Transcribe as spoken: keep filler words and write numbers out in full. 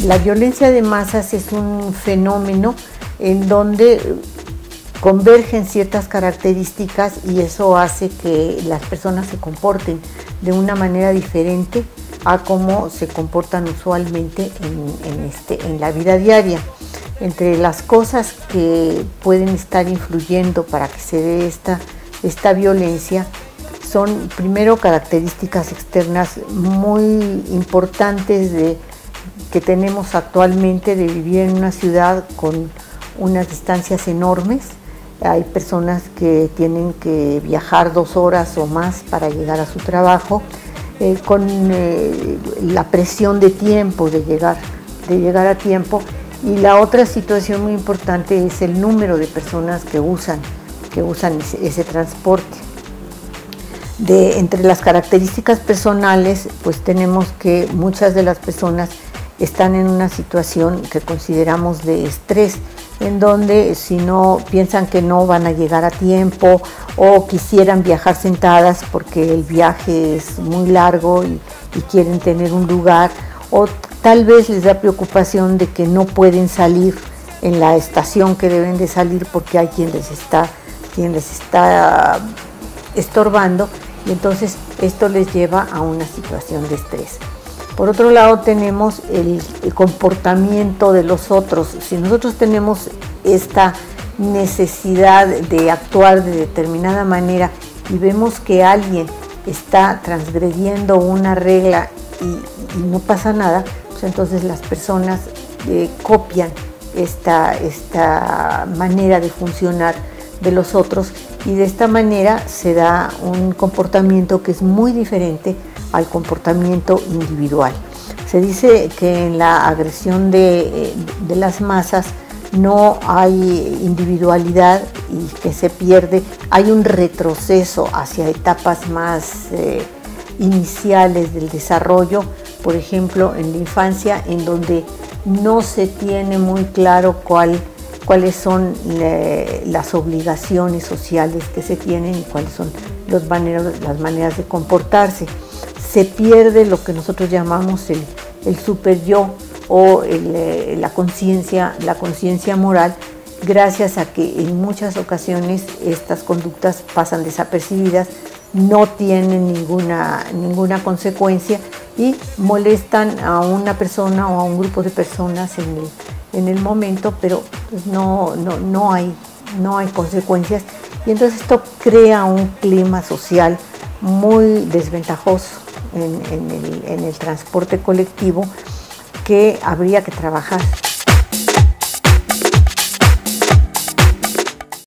La violencia de masas es un fenómeno en donde convergen ciertas características y eso hace que las personas se comporten de una manera diferente a cómo se comportan usualmente en, en, este, en la vida diaria. Entre las cosas que pueden estar influyendo para que se dé esta, esta violencia son primero características externas muy importantes de, que tenemos actualmente de vivir en una ciudad con unas distancias enormes. Hay personas que tienen que viajar dos horas o más para llegar a su trabajo, eh, con eh, la presión de tiempo, de llegar, de llegar a tiempo. Y la otra situación muy importante es el número de personas que usan, que usan ese, ese transporte. De, entre las características personales, pues tenemos que muchas de las personas están en una situación que consideramos de estrés, en donde si no piensan que no van a llegar a tiempo o quisieran viajar sentadas porque el viaje es muy largo y, y quieren tener un lugar, o tal vez les da preocupación de que no pueden salir en la estación que deben de salir porque hay quien les está, quien les está estorbando, y entonces esto les lleva a una situación de estrés. Por otro lado tenemos el, el comportamiento de los otros. Si nosotros tenemos esta necesidad de actuar de determinada manera y vemos que alguien está transgrediendo una regla y, y no pasa nada, pues entonces las personas eh, copian esta, esta manera de funcionar de los otros y de esta manera se da un comportamiento que es muy diferente al comportamiento individual. Se dice que en la agresión de, de las masas no hay individualidad y que se pierde, hay un retroceso hacia etapas más eh, iniciales del desarrollo, por ejemplo en la infancia, en donde no se tiene muy claro cuál, cuáles son le, las obligaciones sociales que se tienen y cuáles son los maneras, las maneras de comportarse. Se pierde lo que nosotros llamamos el, el super yo o el, la conciencia, la conciencia moral, gracias a que en muchas ocasiones estas conductas pasan desapercibidas, no tienen ninguna, ninguna consecuencia y molestan a una persona o a un grupo de personas en el, en el momento, pero pues no, no, no, hay, no hay consecuencias y entonces esto crea un clima social muy desventajoso en, en, el, en el transporte colectivo que habría que trabajar.